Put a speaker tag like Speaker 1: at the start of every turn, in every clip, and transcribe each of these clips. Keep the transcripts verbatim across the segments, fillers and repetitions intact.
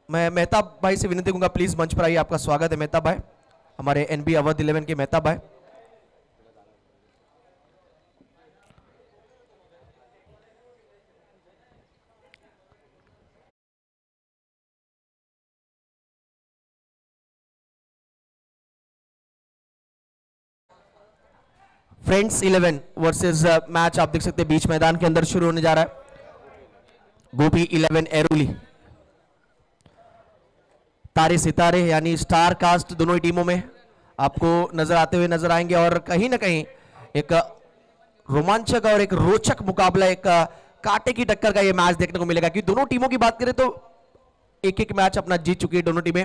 Speaker 1: मैं मेहताब भाई से विनती करूंगा, प्लीज मंच पर आइए। आपका स्वागत है मेहताब भाई, हमारे एनबी अवध इलेवन के मेहताब भाई। फ्रेंड्स इलेवन वर्सेस मैच आप देख सकते हैं बीच मैदान के अंदर शुरू होने जा रहा है। गोपी इलेवन एरोली, तारे सितारे यानी स्टार कास्ट दोनों ही टीमों में आपको नजर आते हुए नजर आएंगे और कहीं ना कहीं एक रोमांचक और एक रोचक मुकाबला, एक कांटे की टक्कर का ये मैच देखने को मिलेगा। कि दोनों टीमों की बात करें तो एक एक मैच अपना जीत चुकी है दोनों टीमें।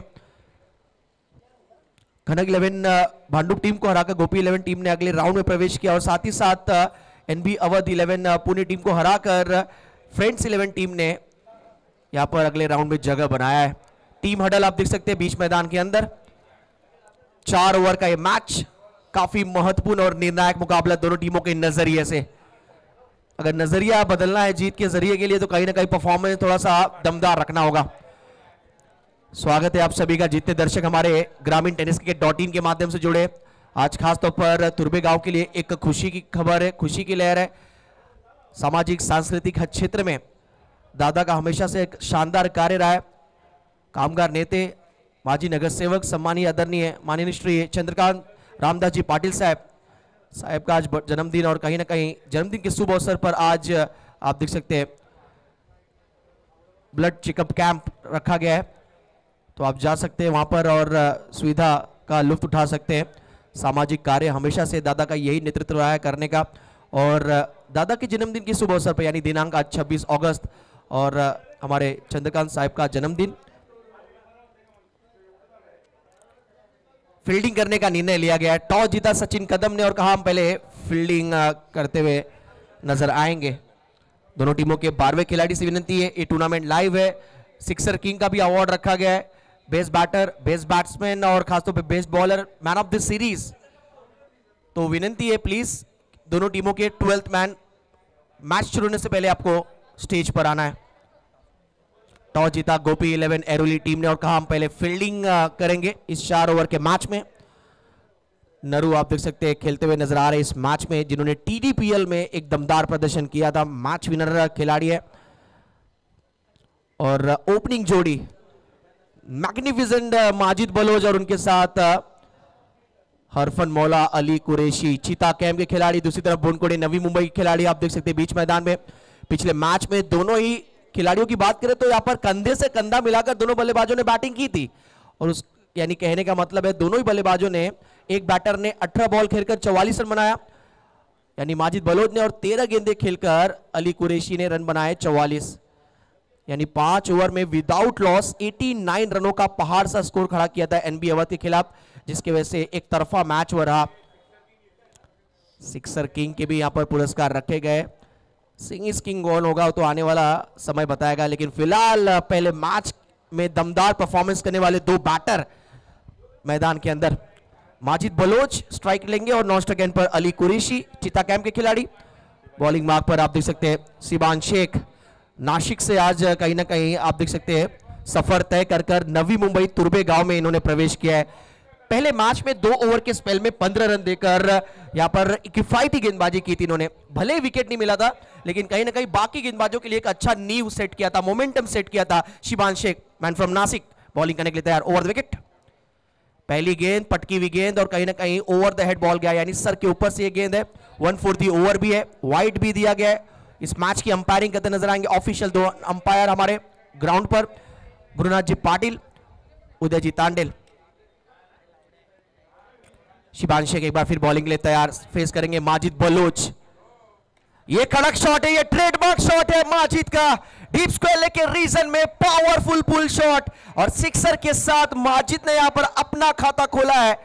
Speaker 1: कनक इलेवन भांडुप टीम को हराकर गोपी इलेवन टीम ने अगले राउंड में प्रवेश किया और साथ ही साथ NB Awadh eleven Pune team को हराकर फ्रेंड्स इलेवन टीम ने यहां पर अगले राउंड में जगह बनाया है। टीम हडल आप देख सकते हैं बीच मैदान के अंदर। चार ओवर का ये मैच काफी महत्वपूर्ण और निर्णायक मुकाबला दोनों टीमों के नजरिए से। अगर नजरिया बदलना है जीत के जरिए के लिए तो कहीं ना कहीं परफॉर्मेंस थोड़ा सा दमदार रखना होगा। स्वागत है आप सभी का, जितने दर्शक हमारे ग्रामीण टेनिस क्रिकेट डॉट इन के माध्यम से जुड़े। आज खासतौर पर तुर्बे गांव के लिए एक खुशी की खबर है, खुशी की लहर है। सामाजिक सांस्कृतिक क्षेत्र में दादा का हमेशा से एक शानदार कार्य रहा है। कामगार नेते, माजी नगर सेवक, सम्मानीय आदरणीय माननीय श्री चंद्रकांत रामदास जी पाटिल साहब साहब का आज जन्मदिन और कहीं ना कहीं जन्मदिन के शुभ अवसर पर आज आप देख सकते हैं ब्लड चेकअप कैंप रखा गया है। तो आप जा सकते हैं वहां पर और सुविधा का लुत्फ उठा सकते हैं। सामाजिक कार्य हमेशा से दादा का यही नेतृत्व रहा है करने का। और दादा के जन्मदिन के शुभ अवसर पर यानी दिनांक आज छब्बीस अगस्त और हमारे चंद्रकांत साहब का जन्मदिन, फील्डिंग करने का निर्णय लिया गया है। टॉस जीता सचिन कदम ने और कहा हम पहले फील्डिंग करते हुए नजर आएंगे। दोनों टीमों के बारहवें खिलाड़ी से विनती है, ये टूर्नामेंट लाइव है। सिक्सर किंग का भी अवार्ड रखा गया है, बेस्ट बैटर, बेस्ट बैट्समैन और खासतौर पे best bowler, man of the series. तो विनती है प्लीज दोनों टीमों के ट्वेल्थ मैन मैच शुरू होने से पहले आपको स्टेज पर आना है। टॉस जीता गोपी इलेवन एरोली टीम ने और कहा हम पहले फील्डिंग करेंगे इस चार ओवर के मैच में। नरू आप देख सकते हैं खेलते हुए नजर आ रहे इस मैच में, जिन्होंने टीडीपीएल में एक दमदार प्रदर्शन किया था। मैच विनर खिलाड़ी है और ओपनिंग जोड़ी मैग्निफिसेंट माजिद बलोच और उनके साथ हरफन मौला, अली कुरैशी, चीता कैंप के खिलाड़ी। दूसरी तरफ बोनकोड़े नवी मुंबई के खिलाड़ी आप देख सकते हैं बीच मैदान में। पिछले मैच में दोनों ही खिलाड़ियों की बात करें तो यहां पर कंधे से कंधा मिलाकर दोनों बल्लेबाजों ने बैटिंग की थी और उस यानी कहने का मतलब है दोनों ही बल्लेबाजों ने, एक बैटर ने अठारह बॉल खेलकर चौवालीस रन बनाया यानी माजिद बलोच ने, और तेरह गेंदें खेलकर अली कुरैशी ने रन बनाए चौवालीस, यानी पांच ओवर में विदाउट लॉस नवासी रनों का पहाड़ सा स्कोर खड़ा किया था एनबी अवध के खिलाफ, जिसकी वजह से एक तरफा मैच हो रहा। सिक्सर किंग के भी यहां पर पुरस्कार रखे गए। सिंग इज किंग कौन होगा तो आने वाला समय बताएगा, लेकिन फिलहाल पहले मैच में दमदार परफॉर्मेंस करने वाले दो बैटर मैदान के अंदर। माजिद बलोच स्ट्राइक लेंगे और नॉन स्ट्राइक एंड पर अली कुरैशी, चीता कैंप के खिलाड़ी। बॉलिंग मार्क पर आप देख सकते हैं सिबान शेख, नासिक से आज कहीं ना कहीं आप देख सकते हैं सफर तय कर कर नवी मुंबई तुर्बे गांव में इन्होंने प्रवेश किया है। पहले मैच में दो ओवर के स्पेल में पंद्रह रन देकर यहां पर किफायती गेंदबाजी की थी इन्होंने। भले विकेट नहीं मिला था लेकिन कहीं ना कहीं बाकी गेंदबाजों के लिए एक अच्छा नींव सेट किया था, मोमेंटम सेट किया था। Shiban Shaikh man from Nashik bowling करने के लिए तैयार। ओवर द विकेट, पहली गेंद पटकी हुई गेंद और कहीं ना कहीं ओवर द हेड बॉल गया, यानी सर के ऊपर से ये गेंद है। वन फोर्थ ओवर भी है, वाइड भी दिया गया है। इस मैच की अंपायरिंग करते नजर आएंगे ऑफिशियल दो अंपायर हमारे ग्राउंड पर, गुरुनाथ जी पाटिल, उदय जी तांडेल। शिबान शेख एक बार फिर बॉलिंग ले तैयार, फेस करेंगे माजिद बलोच। ये कड़क शॉट है, ये ट्रेडमार्क शॉट है माजिद का, डीप स्क्वायर लेके रीजन में पावरफुल पुल शॉट और सिक्सर के साथ माजिद ने यहां पर अपना खाता खोला है।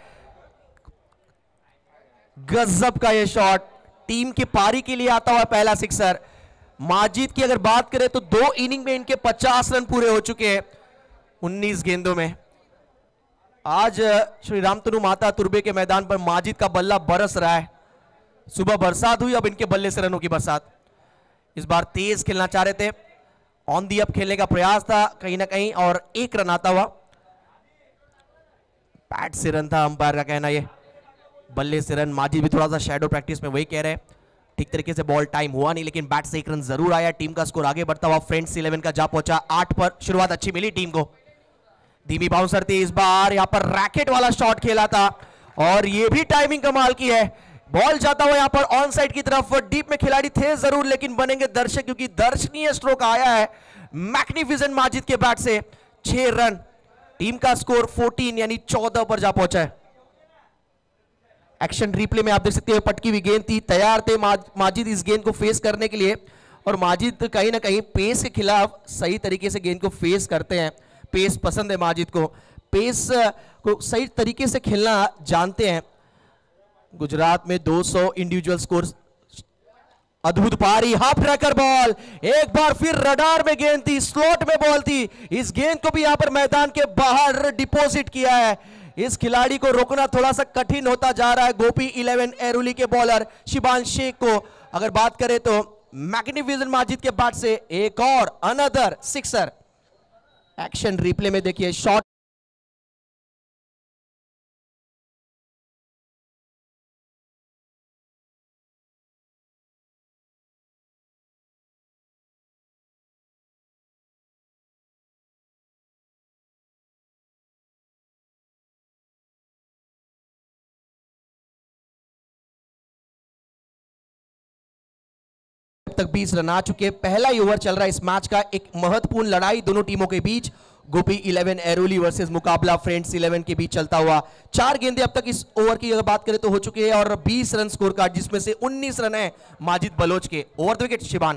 Speaker 1: गजब का ये शॉट, टीम की पारी के लिए आता हुआ पहला सिक्सर। माजिद की अगर बात करें तो दो इनिंग में इनके पचास रन पूरे हो चुके हैं उन्नीस गेंदों में। आज श्री रामतनु माता तुर्बे के मैदान पर माजिद का बल्ला बरस रहा है। सुबह बरसात हुई, अब इनके बल्ले से रनों की बरसात। इस बार तेज खेलना चाह रहे थे, ऑन दी अप खेलने का प्रयास था कहीं ना कहीं और एक रन आता हुआ। बैट से रन था, अंपायर का कहना ये बल्ले से रन। माजिद भी थोड़ा सा शैडो प्रैक्टिस में वही कह रहे हैं, ठीक तरीके से बॉल टाइम हुआ नहीं, लेकिन बैट से एक रन जरूर आया। टीम का स्कोर आगे बढ़ता हुआ फ्रेंड्स इलेवन का जा पहुंचा आठ पर। शुरुआत अच्छी मिली टीम को, धीमी बाउंसर थी इस बार, यहां पर रैकेट वाला शॉट खेला था और ये भी टाइमिंग कमाल की है। बॉल जाता हुआ यहां पर ऑन साइड की तरफ, डीप में खिलाड़ी थे जरूर लेकिन बनेंगे दर्शक क्योंकि दर्शनीय स्ट्रोक आया है मैग्निफिसेंट माजिद के बैट से। छह रन, टीम का स्कोर चौदह यानी चौदह पर जा पहुंचा है। एक्शन रिप्ले में आप देख सकते हैं पटकी हुई गेंद थी, तैयार थे माजिद इस गेंद को फेस करने के लिए और माजिद कहीं ना कहीं पेस के खिलाफ सही तरीके से गेंद को फेस करते हैं। पेस पसंद है माजिद को, पेस को सही तरीके से खेलना जानते हैं। गुजरात में दो सौ इंडिविजुअल स्कोर, अद्भुत पारी, हाफ ट्रैकर बॉल, एक बार फिर रडार में गेंद थी, स्लॉट में बॉल थी, इस गेंद को भी यहां पर मैदान के बाहर डिपॉजिट किया है। इस खिलाड़ी को रोकना थोड़ा सा कठिन होता जा रहा है गोपी इलेवन एरोली के बॉलर शिबान शेख को। अगर बात करें तो मैग्निफिसेंट माजिद के बैट से एक और अनदर सिक्सर। एक्शन रिप्ले में देखिए शॉट, तक बीस रन आ चुके। पहला ही ओवर चल रहा है इस मैच का, एक महत्वपूर्ण लड़ाई दोनों टीमों के बीच, गोपी इलेवन एरोली वर्सेस मुकाबला फ्रेंड्स इलेवन के बीच चलता हुआ। चार गेंदें अब तक इस ओवर की अगर बात करें तो हो चुकी है और बीस रन स्कोर कार्ड, जिसमें से उन्नीस रन है माजिद बलोच के। ओवर द विकेट शिबान,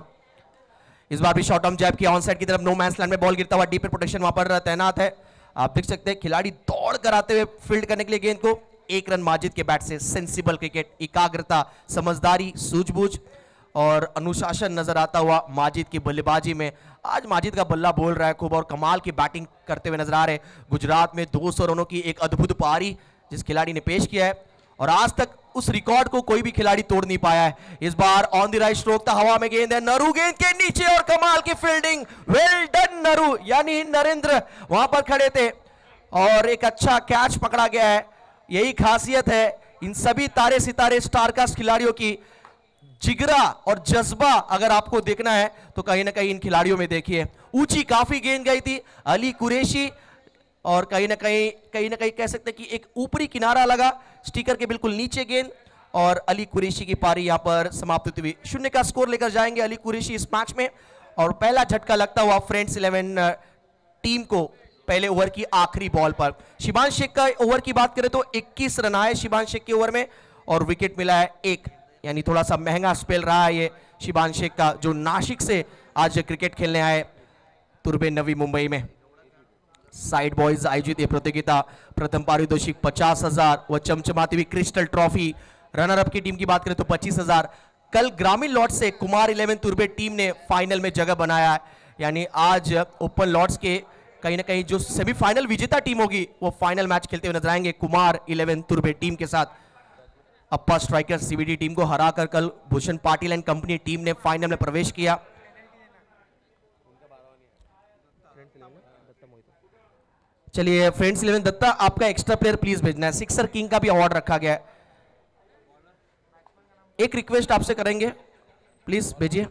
Speaker 1: इस बार भी शॉर्ट ऑन जैब किया ऑन साइड की तरफ, नो मैंस लैंड में बॉल गिरता हुआ, डीप प्रोटेक्शन वहां पर तैनात है। आप देख सकते हैं खिलाड़ी दौड़ कर आते हुए फील्ड करने के लिए गेंद को। एक रन माजिद के बैट से। सेंसिबल क्रिकेट, एकाग्रता, समझदारी, सूझबूझ और अनुशासन नजर आता हुआ माजिद की बल्लेबाजी में। आज माजिद का बल्ला बोल रहा है खूब और कमाल की बैटिंग करते हुए नजर आ रहे हैं। गुजरात में दो सौ रनों की एक अद्भुत पारी जिस खिलाड़ी ने पेश किया है और आज तक उस रिकॉर्ड को कोई भी खिलाड़ी तोड़ नहीं पाया है। इस बार ऑन द राइट स्ट्रोक था, हवा में गेंद है, नरू गेंद के नीचे और कमाल की फील्डिंग, वेल डन नरू, यानी नरेंद्र वहां पर खड़े थे और एक अच्छा कैच पकड़ा गया है। यही खासियत है इन सभी तारे सितारे स्टारकास्ट खिलाड़ियों की, जिगरा और जज्बा अगर आपको देखना है तो कहीं ना कहीं इन खिलाड़ियों में देखिए। ऊंची काफी गेंद गई थी, अली कुरैशी, और कहीं ना कहीं कहीं ना कहीं कह सकते हैं कि एक ऊपरी किनारा लगा स्टिकर के बिल्कुल नीचे गेंद और अली कुरैशी की पारी यहां पर समाप्त होती हुई। शून्य का स्कोर लेकर जाएंगे अली कुरैशी इस मैच में और पहला झटका लगता हुआ फ्रेंड्स इलेवन टीम को पहले ओवर की आखिरी बॉल पर। शिबान शेख का ओवर की बात करें तो इक्कीस रन आए शिबान शेख के ओवर में और विकेट मिला है एक, यानी थोड़ा सा महंगा स्पेल रहा है ये शिबान शेख का, जो नासिक से आज क्रिकेट खेलने आए तुर्बे नवी मुंबई में। साइड बॉयज आयोजित ये प्रतियोगिता, प्रथम पारितोषिक पचास हजार व चमचमाती हुई क्रिस्टल ट्रॉफी। रनर अप की टीम की बात करें तो पच्चीस हजार। कल ग्रामीण लॉर्ड्स से कुमार इलेवन तुर्बे टीम ने फाइनल में जगह बनाया है, यानी आज ओपन लॉर्ड्स के कहीं ना कहीं जो सेमीफाइनल विजेता टीम होगी वो फाइनल मैच खेलते हुए नजर आएंगे कुमार इलेवन तुर्बे टीम के साथ। अप्पा स्ट्राइकर सीबीडी टीम को हराकर कल Bhushan Patil and company team ने फाइनल में प्रवेश किया। चलिए फ्रेंड्स इलेवन दत्ता, आपका एक्स्ट्रा प्लेयर प्लीज भेजना है। सिक्सर किंग का भी अवार्ड रखा गया है। एक रिक्वेस्ट आपसे करेंगे, प्लीज भेजिए।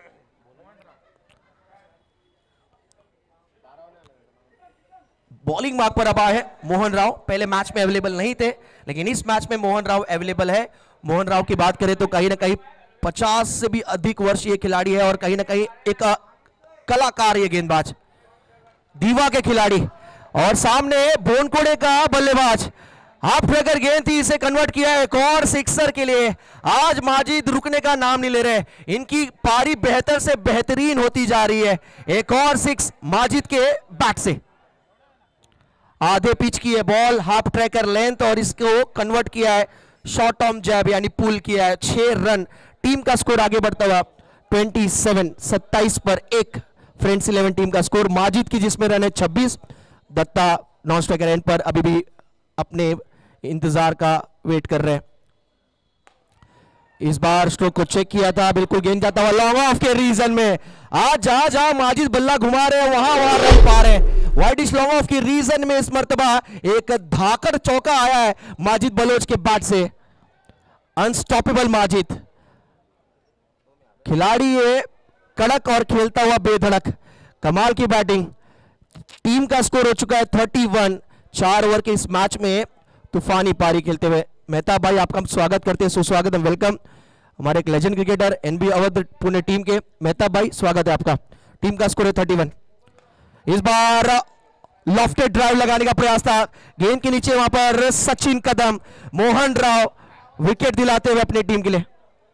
Speaker 1: बॉलिंग मार्क पर अब आए हैं मोहन राव, पहले मैच में अवेलेबल नहीं थे लेकिन इस मैच में मोहन राव अवेलेबल है। मोहन राव की बात करें तो कहीं ना कहीं पचास से भी अधिक वर्ष ये खिलाड़ी है और कहीं ना कहीं एक कलाकार ये गेंदबाज, दीवा के खिलाड़ी, और सामने बोनकोड़े का बल्लेबाज। हाफ ट्रैकर गेंद थी, इसे कन्वर्ट किया एक और सिक्सर के लिए। आज माजिद रुकने का नाम नहीं ले रहे, इनकी पारी बेहतर से बेहतरीन होती जा रही है। एक और सिक्स माजिद के बैट से, आधे पिच की है बॉल, हाफ ट्रैकर लेंथ और इसको कन्वर्ट किया है शॉर्ट ऑर्म जैब यानी पुल किया है। छह रन, टीम का स्कोर आगे बढ़ता हुआ सत्ताईस सत्ताईस पर एक फ्रेंड्स इलेवन टीम का स्कोर। माजिद की जिसमें रन है छब्बीस, दत्ता नॉन स्ट्राइकर एंड पर अभी भी अपने इंतजार का वेट कर रहे हैं। इस बार स्ट्रोक को चेक किया था, बिल्कुल गेंद जाता हुआ लॉन्ग ऑफ के रीजन में। आज जहां जहां माजिद बल्ला घुमा रहे हैं वहां वहां रन पा रहे हैं। वाइडिश लॉन्ग ऑफ की रीजन में इस मर्तबा एक धाकड़ चौका आया है माजिद बलोच के बैट से। अनस्टॉपेबल माजिद खिलाड़ी है, कड़क और खेलता हुआ बेधड़क, कमाल की बैटिंग। टीम का स्कोर हो चुका है इकतीस। चार ओवर के इस मैच में तूफानी पारी खेलते हुए मेहता भाई आपका हम स्वागत करते हैं, सुस्वागत एंड वेलकम। हमारे एक legend cricketer NB Awadh Pune team के मेहता भाई, स्वागत है आपका। टीम का स्कोर है इकतीस। इस बार लॉफ्टेड ड्राइव लगाने का प्रयास था, गेंद के नीचे वहां पर सचिन कदम, मोहन राव विकेट दिलाते हुए अपनी टीम के लिए।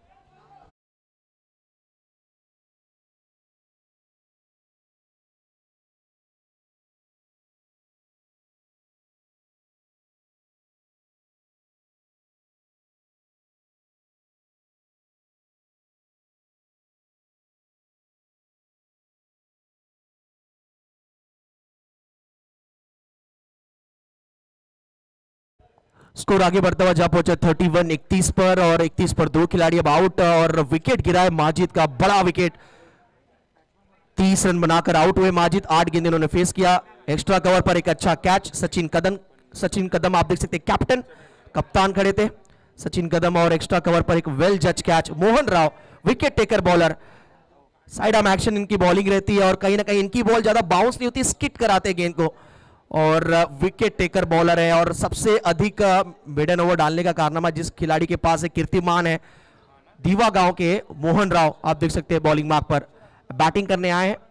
Speaker 1: स्कोर आगे बढ़ता हुआ जा पहुंचा इकतीस इकतीस पर, और इकतीस पर दो खिलाड़ी अब आउट और विकेट गिरा है माजिद का, बड़ा विकेट। तीस रन बनाकर आउट हुए माजिद, आठ गेंद इन्होंने फेस किया। एक्स्ट्रा कवर पर एक अच्छा कैच, सचिन कदम सचिन कदम आप देख सकते हैं कैप्टन कप्तान खड़े थे सचिन कदम, और एक्स्ट्रा कवर पर एक वेल जज catch. Mohan Rao wicket taker bowler, side arm action इनकी बॉलिंग रहती है और कहीं ना कहीं इनकी बॉल ज्यादा बाउंस नहीं होती, स्किट कराते हैं गेंद को, और विकेट टेकर बॉलर है। और सबसे अधिक मिडन ओवर डालने का कारनामा जिस खिलाड़ी के पास एक कीर्तिमान है, दीवा गांव के मोहन राव आप देख सकते हैं बॉलिंग मार्क पर बैटिंग करने आए हैं।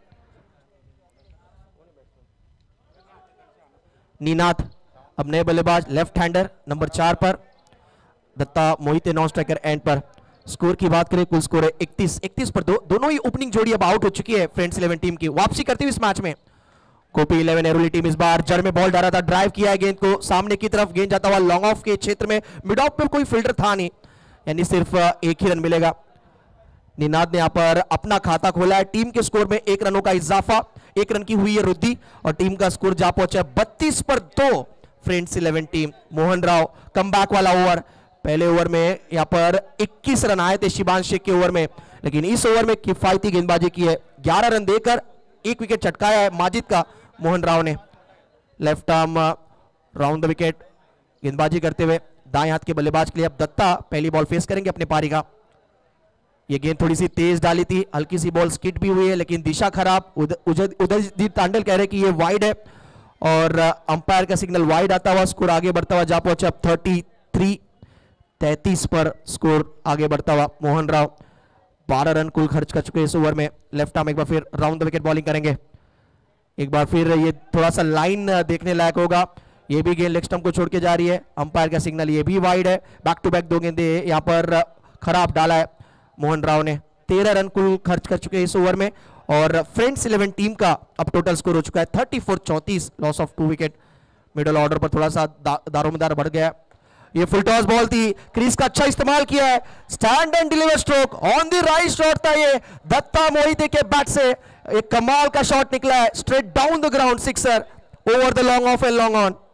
Speaker 1: नीनाथ अब नए बल्लेबाज, लेफ्ट हैंडर नंबर चार पर, Datta Mohite non striker end पर। स्कोर की बात करें, कुल स्कोर है इकतीस इकतीस पर दो, दोनों ही ओपनिंग जोड़ी अब आउट हो चुकी है फ्रेंड्स इलेवन टीम की। वापसी करती हुई इस मैच में गोपी इलेवन एरोली टीम इस बार जड़ में बॉल डाला था, ड्राइव किया है गेंद को सामने की तरफ, गेंद जाता हुआ लॉन्ग ऑफ के क्षेत्र में, मिड ऑफ पे कोई फील्डर था नहीं, यानी सिर्फ एक ही रन मिलेगा। निनाद ने यहां पर अपना खाता खोला है, टीम के स्कोर में एक रनों का इजाफा, एक रन की हुई है वृद्धि और टीम का स्कोर जा पहुंचा है बत्तीस पर दो friends eleven team. Mohan Rao comeback वाला ओवर, पहले ओवर में यहां पर इक्कीस रन आए थे शिबान शेख के ओवर में, लेकिन इस ओवर में किफायती गेंदबाजी की है, ग्यारह रन देकर एक विकेट चटकाया है माजिद का मोहन राव ने। Left arm round the wicket गेंदबाजी करते हुए दाएं हाथ के बल्लेबाज के लिए अब दत्ता पहली बॉल फेस करेंगे अपने पारी का। ये गेंद थोड़ी सी तेज डाली थी, हल्की सी बॉल स्किट भी हुई है, लेकिन दिशा खराब। उदयजीत तांडल कह रहे कि ये वाइड है और अंपायर का सिग्नल वाइड आता हुआ स्कोर आगे बढ़ता हुआ जा पहुंचा अब तैंतीस तैंतीस पर स्कोर आगे बढ़ता हुआ। मोहन राव बारह रन कुल खर्च कर चुके इस ओवर में। लेफ्ट आर्म एक बार फिर राउंड द विकेट बॉलिंग करेंगे, एक बार फिर ये थोड़ा सा लाइन देखने लायक होगा। ये भी गेंद लेग स्टंप को छोड़ के जा रही है, अंपायर का सिग्नल ये भी वाइड है। बैक टू बैक दो गेंदे यहाँ पर खराब डाला है मोहन राव ने। तेरह रन कुल खर्च कर चुके इस ओवर में और फ्रेंड्स इलेवन टीम का अब टोटल स्कोर हो चुका है चौंतीस चौंतीस, loss of two wicket. Middle order पर थोड़ा सा दा, दारोमदार बढ़ गया। ये फुल टॉस बॉल थी, क्रीज का अच्छा इस्तेमाल किया है, stand and deliver stroke on the right shot था ये दत्ता मोहिते के बैट से, एक कमाल का शॉट निकला है, straight down the ground, sixer over the long off and long on.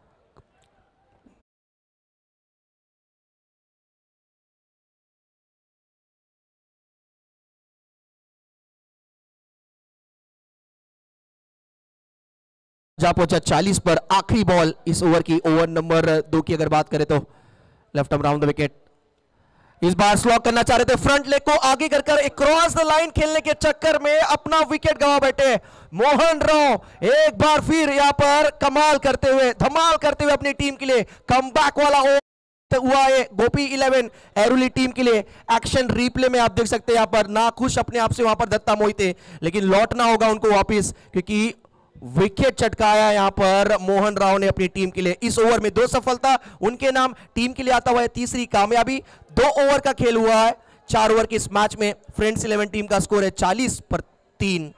Speaker 1: जा पहुंचा चालीस पर, आखिरी बॉल इस ओवर की, ओवर नंबर दो की अगर बात करें तो। Left arm round the wicket, इस बार स्लॉक करना चाह रहे थे, फ्रंट लेग को आगे कर कर क्रॉस द लाइन खेलने के चक्कर में अपना विकेट गंवा बैठे मोहन राव। एक बार फिर यहां पर कमाल करते हुए, धमाल करते हुए अपनी टीम के लिए कमबैक वाला ओवर हुआ है गोपी इलेवन एरुली टीम के लिए। एक्शन रिप्ले में आप देख सकते हैं यहां पर ना खुश अपने आप से वहां पर दत्ता मोहिते, लेकिन लौटना होगा उनको वापिस क्योंकि विकेट चटकाया यहां पर मोहन राव ने अपनी टीम के लिए। इस ओवर में दो सफलता उनके नाम, टीम के लिए आता हुआ है तीसरी कामयाबी। दो ओवर का खेल हुआ है चार ओवर के इस मैच में, फ्रेंड्स इलेवन टीम का स्कोर है चालीस पर तीन।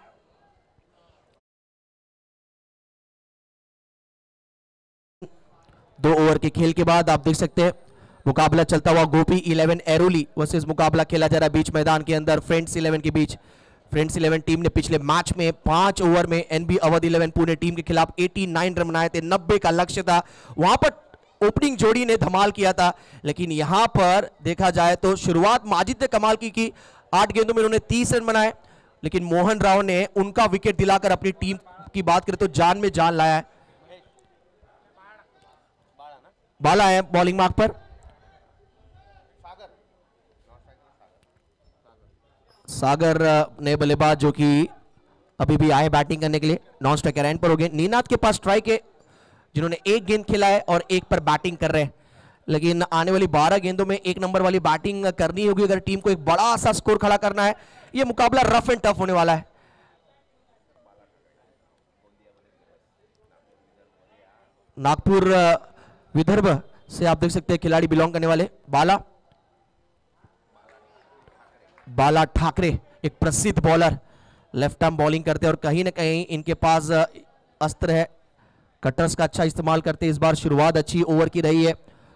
Speaker 1: दो ओवर के खेल के बाद आप देख सकते हैं मुकाबला चलता हुआ गोपी इलेवन एरोली वर्सेस मुकाबला खेला जा रहा है बीच मैदान के अंदर फ्रेंड्स इलेवन के बीच। फ्रेंड्स इलेवन टीम ने पिछले मैच में पांच ओवर में NB Awadh eleven Pune team के खिलाफ नवासी रन बनाए थे, नब्बे का लक्ष्य था, वहां पर ओपनिंग जोड़ी ने धमाल किया था, लेकिन यहां पर देखा जाए तो शुरुआत माजिद ने कमाल की की आठ गेंदों में उन्होंने तीस रन बनाए, लेकिन मोहन राव ने उनका विकेट दिलाकर अपनी टीम की बात करें तो जान में जान लाया है। बाला है बॉलिंग मार्क पर, सागर ने बल्लेबाज जो कि अभी भी आए बैटिंग करने के लिए, नॉन स्ट्राइकर एंड पर हो गए। नीनाद के पास स्ट्राइक है, जिन्होंने एक गेंद खेला है और एक पर बैटिंग कर रहे हैं, लेकिन आने वाली बारह गेंदों में एक नंबर वाली बैटिंग करनी होगी अगर टीम को एक बड़ा सा स्कोर खड़ा करना है। यह मुकाबला रफ एंड टफ होने वाला है। नागपुर विदर्भ से आप देख सकते हैं खिलाड़ी बिलोंग करने वाले बाला बाला ठाकरे, एक प्रसिद्ध बॉलर, लेफ्ट आर्म बॉलिंग करते हैं और कहीं ना कहीं इनके पास अस्त्र है, कटर्स का अच्छा इस्तेमाल करते हैं। इस बार शुरुआत अच्छी ओवर की रही है।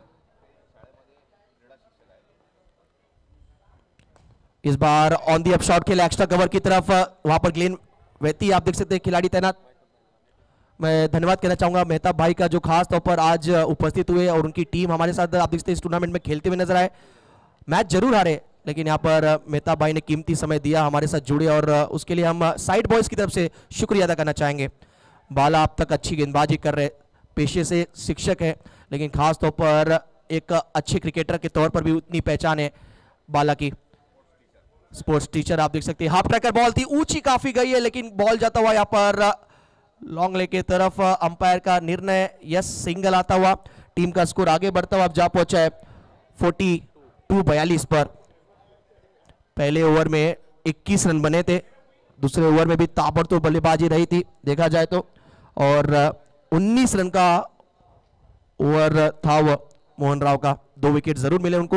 Speaker 1: इस बार ऑन दी अप शॉट खेला एक्स्ट्रा कवर की तरफ, वहां पर ग्लेन वेती आप देख सकते हैं खिलाड़ी तैनात। मैं धन्यवाद कहना चाहूंगा मेहता भाई का जो खास तौर पर आज उपस्थित हुए और उनकी टीम हमारे साथ आप देखते हैं इस टूर्नामेंट में खेलते हुए नजर आए। मैच जरूर हारे, लेकिन यहाँ पर मेहता भाई ने कीमती समय दिया, हमारे साथ जुड़े और उसके लिए हम साइड बॉयज की तरफ से शुक्रिया अदा करना चाहेंगे। बाला अब तक अच्छी गेंदबाजी कर रहे, पेशे से शिक्षक है, लेकिन खास तौर पर एक अच्छे क्रिकेटर के तौर पर भी उतनी पहचान है बाला की। स्पोर्ट्स टीचर आप देख सकते हैं। हाफ ट्रैकर बॉल थी, ऊंची काफी गई है, लेकिन बॉल जाता हुआ यहाँ पर लॉन्ग ले के तरफ, अंपायर का निर्णय यस सिंगल आता हुआ, टीम का स्कोर आगे बढ़ता हुआ अब जा पहुंचा है फोर्टी टू बयालीस पर। पहले ओवर में इक्कीस रन बने थे, दूसरे ओवर में भी ताबड़तोड़ बल्लेबाजी रही थी देखा जाए तो, और उन्नीस रन का ओवर था वो मोहन राव का, दो विकेट जरूर मिले उनको।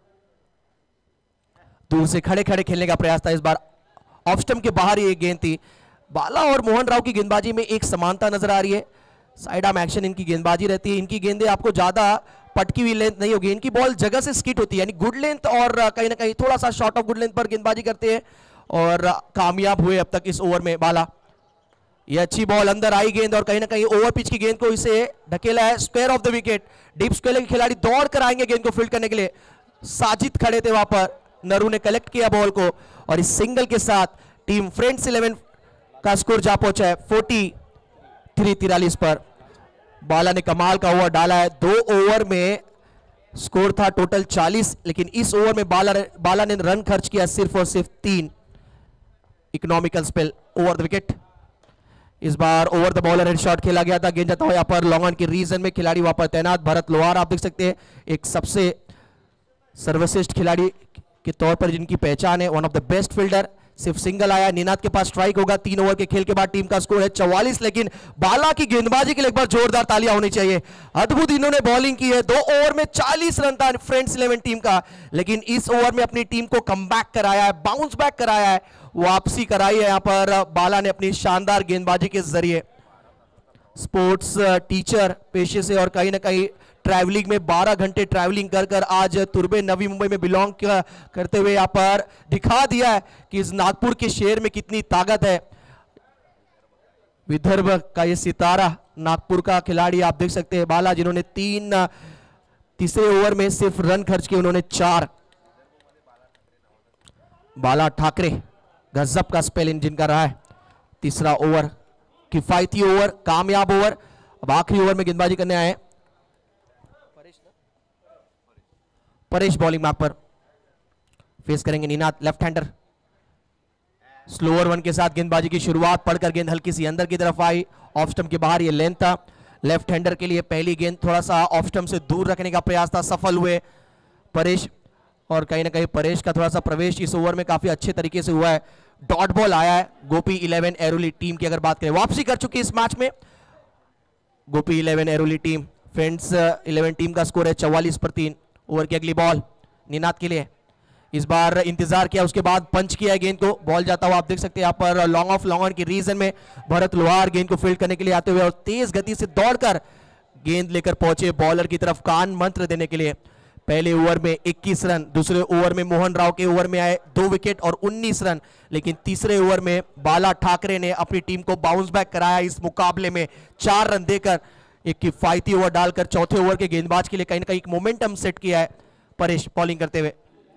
Speaker 1: दूर से खड़े खड़े खेलने का प्रयास था, इस बार ऑफ स्टंप के बाहर ही एक गेंद थी। बाला और मोहन राव की गेंदबाजी में एक समानता नजर आ रही है, साइड आर्म एक्शन इनकी गेंदबाजी रहती है। इनकी गेंदें आपको ज्यादा पटकी हुई लेंथ नहीं होगी, इनकी बॉल जगह से स्किट होती है, यानी गुड लेंथ और कहीं ना कहीं थोड़ा सा शॉर्ट ऑफ गुड लेंथ पर गेंदबाजी करते हैं और कामयाब हुए अब तक इस ओवर में बाला। ये अच्छी बॉल अंदर आई गेंद और कहीं ना कहीं ओवर पिच की गेंद को इसे ढकेला है square of the wicket. Deep square के खिलाड़ी दौड़ कर आएंगे गेंद को फील्ड करने के लिए, साजिद खड़े थे वहां पर, नरू ने कलेक्ट किया बॉल को और इस सिंगल के साथ टीम फ्रेंड्स इलेवन का स्कोर जा पहुंचा है फोर्टी थ्री तिरालीस पर। बाला ने कमाल का ओवर डाला है, दो ओवर में स्कोर था टोटल चालीस, लेकिन इस ओवर में बाला बाला ने रन खर्च किया सिर्फ और सिर्फ तीन। Economical spell over the wicket. इस बार over the bowler head shot खेला गया था, गेंद जाता हुआ यहाँ पर लॉन्ग ऑन के रीजन में, खिलाड़ी वहां पर तैनात भरत लोहार आप देख सकते हैं, एक सबसे सर्वश्रेष्ठ खिलाड़ी के तौर पर जिनकी पहचान है, one of the best fielder. सिर्फ सिंगल आया, निनाद के पास स्ट्राइक होगा। तीन ओवर के खेल के बाद टीम का स्कोर है चौवालीस, लेकिन बाला की गेंदबाजी के लिए एक बार जोरदार तालियां होनी चाहिए। अद्भुत इन्होंने बॉलिंग की है, दो ओवर में चालीस रन था फ्रेंड्स इलेवन टीम का, लेकिन इस ओवर में अपनी टीम को कमबैक कराया है, बाउंस बैक कराया है, वापसी कराई है यहाँ पर बाला ने अपनी शानदार गेंदबाजी के जरिए। स्पोर्ट्स टीचर पेशे से और कहीं ना कहीं ट्रैवलिंग में बारह घंटे ट्रैवलिंग कर कर आज तुर्बे नवी मुंबई में बिलोंग करते हुए यहाँ पर दिखा दिया है कि इस नागपुर के शहर में कितनी ताकत है। विदर्भ का ये सितारा नागपुर का खिलाड़ी आप देख सकते हैं बाला, जिन्होंने तीन तीसरे ओवर में सिर्फ रन खर्च किए, उन्होंने चार। बाला ठाकरे गजब का स्पेल इंजन का रहा है। तीसरा ओवर किफायती ओवर, कामयाब ओवर। अब आखिरी ओवर में गेंदबाजी करने आए परेश, बॉलिंग मार्क पर फेस करेंगे Ninad, left hander. Slower one के साथ गेंदबाजी की शुरुआत, पड़कर गेंद हल्की सी अंदर की तरफ आई, ऑफ स्टंप के बाहर ये लेंथ था। लेफ्ट हैंडर के लिए पहली गेंद थोड़ा सा ऑफ स्टंप से दूर रखने का प्रयास था, सफल हुए परेश, और कहीं ना कहीं परेश का थोड़ा सा प्रवेश इस ओवर में काफी अच्छे तरीके से हुआ है। डॉट बॉल आया है गोपी इलेवन एरोली टीम की, अगर बात करें वापसी कर चुकी है इस मैच में Gopi eleven Airoli team. Friends eleven team का स्कोर है चौवालीस पर तीन। ओवर की अगली बॉल निनाद के लिए, इस बार इंतजार किया, उसके बाद पंच किया गेंद को, बॉल जाता हुआ आप देख सकते हैं यहाँ पर लॉन्ग ऑफ लॉन्ग ऑन की रीजन में भरत लोहार गेंद को फील्ड करने के लिए आते हुए और तेज गति से दौड़कर गेंद लेकर पहुंचे बॉलर की तरफ कान मंत्र देने के लिए। पहले ओवर में इक्कीस रन, दूसरे ओवर में मोहन राव के ओवर में आए दो विकेट और उन्नीस रन, लेकिन तीसरे ओवर में बाला ठाकरे ने अपनी टीम को बाउंस बैक कराया इस मुकाबले में, चार रन देकर एक किफायती ओवर डालकर चौथे ओवर के गेंदबाज के लिए कहीं ना कहीं एक मोमेंटम सेट किया है परेश बॉलिंग करते हुए।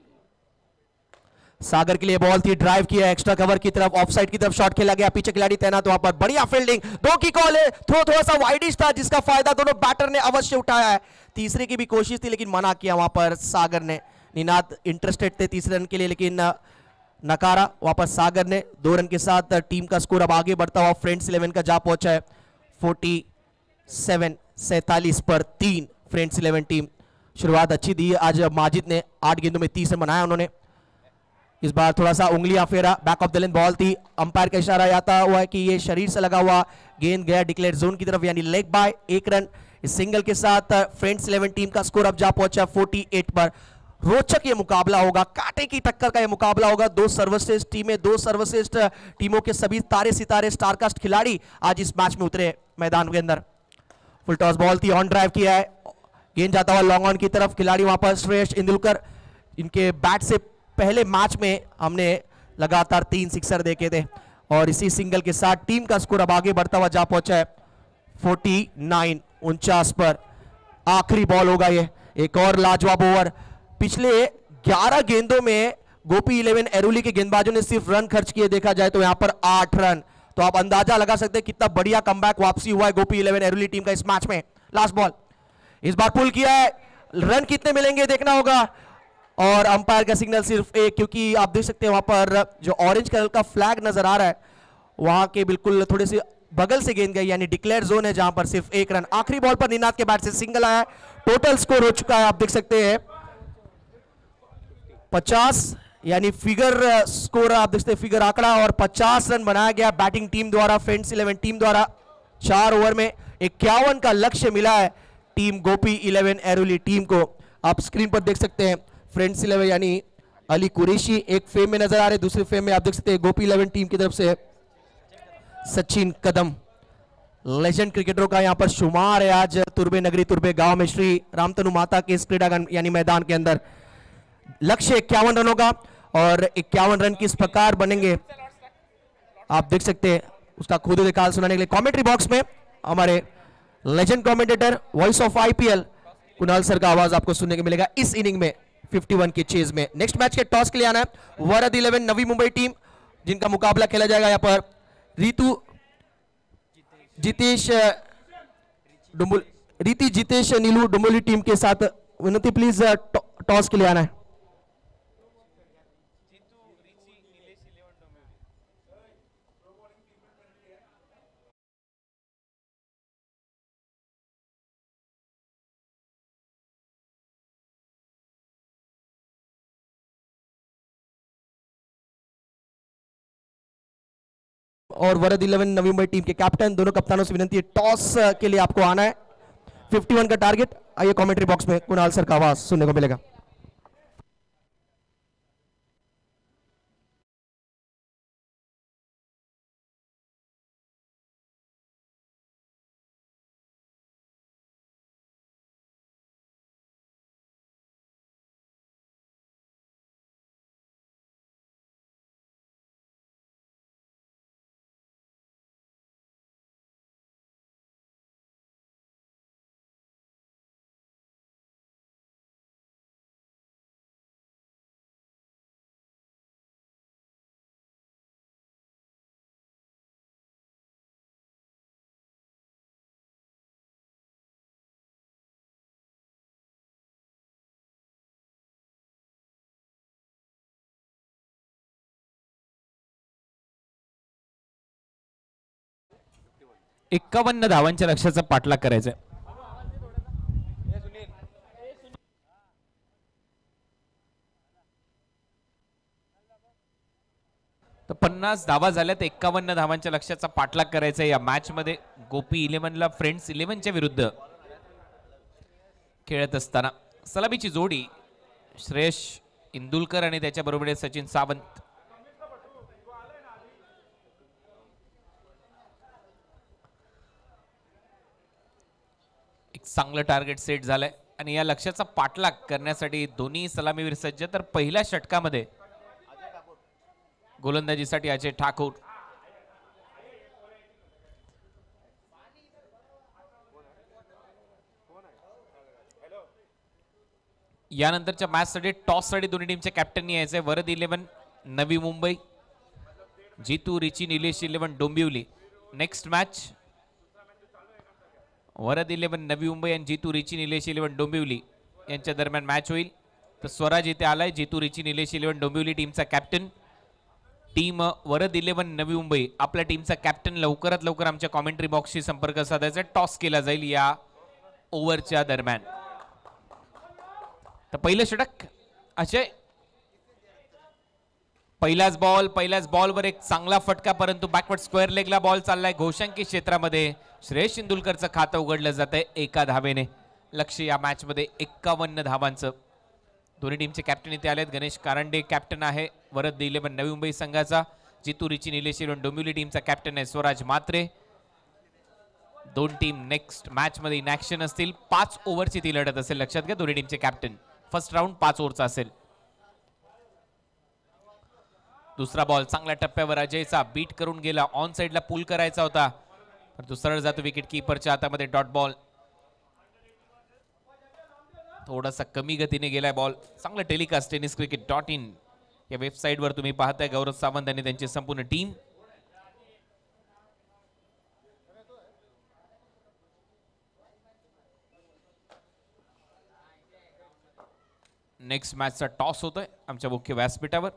Speaker 1: सागर के लिए बॉल थी, ड्राइव किया एक्स्ट्रा कवर की तरफ, ऑफसाइड की तरफ शॉट खेला गया, पीछे खिलाड़ी तैनात वहां पर, बढ़िया फील्डिंग, दो की कॉल है, थ्रो थोड़ा सा वाइडिश था जिसका फायदा दोनों बैटर ने अवश्य उठाया है। तीसरे की भी कोशिश थी लेकिन मना किया वहां पर सागर ने। निनाद इंटरेस्टेड थे तीसरे रन के लिए लेकिन नकारा वापस सागर ने। दो रन के साथ टीम का स्कोर अब आगे बढ़ता हुआ फ्रेंड्स इलेवन का जा पहुंचा है फोर्टी सेवन सैतालीस पर तीन। फ्रेंड्स इलेवन टीम शुरुआत अच्छी दी है आज। माजिद ने आठ गेंदों में तीस रन बनाया उन्होंने। इस बार थोड़ा सा उंगलियां फेरा, back of the length ball थी, अंपायर का इशारा आता हुआ है कि ये शरीर से लगा हुआ गेंद गया डिक्लेयर जोन की तरफ यानी लेग बाय, एक रन। इस सिंगल के साथ फ्रेंड्स इलेवन टीम का स्कोर अब जा पहुंचा अड़तालीस पर। रोचक ये मुकाबला होगा, कांटे की टक्कर का ये मुकाबला होगा। दो सर्वश्रेष्ठ टीमें, दो सर्वश्रेष्ठ टीमों के सभी तारे सितारे स्टारकास्ट खिलाड़ी आज इस मैच में उतरे मैदान के अंदर। फुल टॉस बॉल थी, ऑन ड्राइव किया है, गेंद जाता हुआ लॉन्ग ऑन की तरफ, खिलाड़ी वहां पर श्रेयस इंदुलकर। इनके बैट से पहले मैच में हमने लगातार तीन सिक्सर देखे थे और इसी सिंगल के साथ टीम का स्कोर अब आगे बढ़ता हुआ जा पहुंचा है उनचास उनचास पर। आखिरी बॉल होगा ये, एक और लाजवाब ओवर। पिछले ग्यारह गेंदों में गोपी इलेवन एरोली के गेंदबाजों ने सिर्फ रन खर्च किए, देखा जाए तो यहां पर आठ रन। तो आप अंदाजा लगा सकते हैं कितना बढ़िया कमबैक वापसी हुआ है गोपी इलेवन एरोली टीम का इस मैच में। लास्ट बॉल इस बार पुल किया है, रन कितने मिलेंगे देखना होगा और अंपायर का सिग्नल सिर्फ एक, क्योंकि आप देख सकते हैं वहां पर जो ऑरेंज कलर का फ्लैग नजर आ रहा है वहां के बिल्कुल थोड़े से बगल से गेंद गई यानी डिक्लेयर जोन है जहां पर सिर्फ एक रन। आखिरी बॉल पर निनाद के बैट से सिंगल आया, टोटल स्कोर हो चुका है आप देख सकते हैं पचास यानी फिगर स्कोर आप देख सकते हैं फिगर आंकड़ा, और पचास रन बनाया गया बैटिंग टीम द्वारा, फ्रेंड्स इलेवन टीम द्वारा। चार ओवर में इक्यावन का लक्ष्य मिला है team Gopi eleven Airoli team को। आप स्क्रीन पर देख सकते हैं फ्रेंड्स इलेवन यानी अली कुरैशी एक फेम में नजर आ रहे, दूसरे फेम में आप देख सकते हैं गोपी इलेवन टीम की तरफ से सचिन कदम। लेजेंड क्रिकेटरों का यहां पर शुमार है आज तुर्बे नगरी तुर्बे गांव में श्री रामतनु माता के इस क्रीडांगण यानी मैदान के अंदर। लक्ष्य इक्यावन रनों का और इक्यावन रन किस प्रकार बनेंगे आप देख सकते हैं, उसका खुद निकाल सुनाने के लिए कमेंट्री बॉक्स में हमारे legend commentator voice of IPL Kunal sir का आवाज आपको सुनने को मिलेगा इस इनिंग में इक्यावन के चेज में। नेक्स्ट मैच के टॉस के लिए आना है वरद इलेवन नवी मुंबई टीम, जिनका मुकाबला खेला जाएगा यहां पर रीतु जितेश डुम्बुल रीति जितेश नीलू डुम्बुली टीम के साथ। विनती प्लीज टॉस के लिए आना है। और वरद इलेवन नवी मुंबई टीम के कैप्टन दोनों कप्तानों से विनती है टॉस के लिए आपको आना है। इक्यावन का टारगेट। आइए कमेंट्री बॉक्स में कुणाल सर का आवाज सुनने को मिलेगा।
Speaker 2: एक्कावन्न धावांच्या लक्ष्याचा पाठलाग करायचा आहे। तर पन्नास धावा झाल्यात, एक्कावन्न धावांच्या लक्ष्याचा पाठलाग करायचा आहे या मॅच मध्ये। गोपी इलेव्हनला फ्रेंड्स इलेव्हनच्या विरुद्ध खेळत असताना सलामीची जोडी श्रेयस इंदुलकर आणि त्याच्या बरोबर सचिन सावंत। चांगलं टार्गेट सेट झालंय आणि या लक्ष्याचा पाठलाग करण्यासाठी दोन्ही सलामीवीर सज्ज। तर पहिल्या षटकामध्ये गोलंदाजीसाठी अजय ठाकूर, यानंतरच्या मॅचसाठी टॉससाठी दोन्ही टीमच्या कॅप्टननी यायचंय. Varad eleven Navi Mumbai, Jitu Richie Nilesh eleven Dombivli. Next match Varad eleven Navi Mumbai आणि जितू रिची निलेश इलेव्हन डोंबिवली यांच्या दरम्यान मॅच होईल. तर स्वराज इथे आलाय, जितू रिची निलेश इलेव्हन डोंबिवली टीमचा captain. Team Varad eleven Navi Mumbai आपल्या टीमचा कॅप्टन लवकरात लवकर आमच्या कॉमेंट्री बॉक्सशी संपर्क साधायचा. टॉस केला जाईल या ओव्हरच्या दरम्यान. तर पहिलं षटक अजय, पहिलाच बॉल, पहिल्याच बॉलवर एक चांगला फटका, परंतु बॅकवर्ड स्क्वेअर लेगला बॉल चाललाय घोषांकित क्षेत्रामध्ये. श्रेयस इंदुलकरचं खातं उघडलं जातंय एका धावेने. लक्ष या मॅच मध्ये एक्कावन्न धावांचं. दोन्ही टीमचे कॅप्टन इथे आलेत. गणेश कारंडे कॅप्टन आहे वरद इलेव्हन नवी मुंबई संघाचा. जितू रिची निलेश इलेव्हन डोंबिवली टीमचा कॅप्टन आहे स्वराज म्हात्रे. दोन टीम नेक्स्ट मॅच मध्ये इन ऍक्शन असतील. पाच ओव्हरची ती लढत असेल, लक्षात घ्या. दोन्ही टीमचे कॅप्टन. फर्स्ट राऊंड पाच ओव्हरचा असेल. दुसरा बॉल चांगल्या टप्प्यावर अजयचा बीट करून गेला, ऑन साइडला पुल करायचा होता, परंतु सरळ जातो विकेट कीपरच्या हातामध्ये. डॉट बॉल, थोडासा कमी गतीने गेलाय बॉल. चांगलं telecast tennis cricket dot in या वेबसाईटवर तुम्ही पाहताय. गौरव सावंत आणि त्यांची संपूर्ण टीम. नेक्स्ट मॅचचा टॉस होतोय आमच्या मुख्य व्यासपीठावर.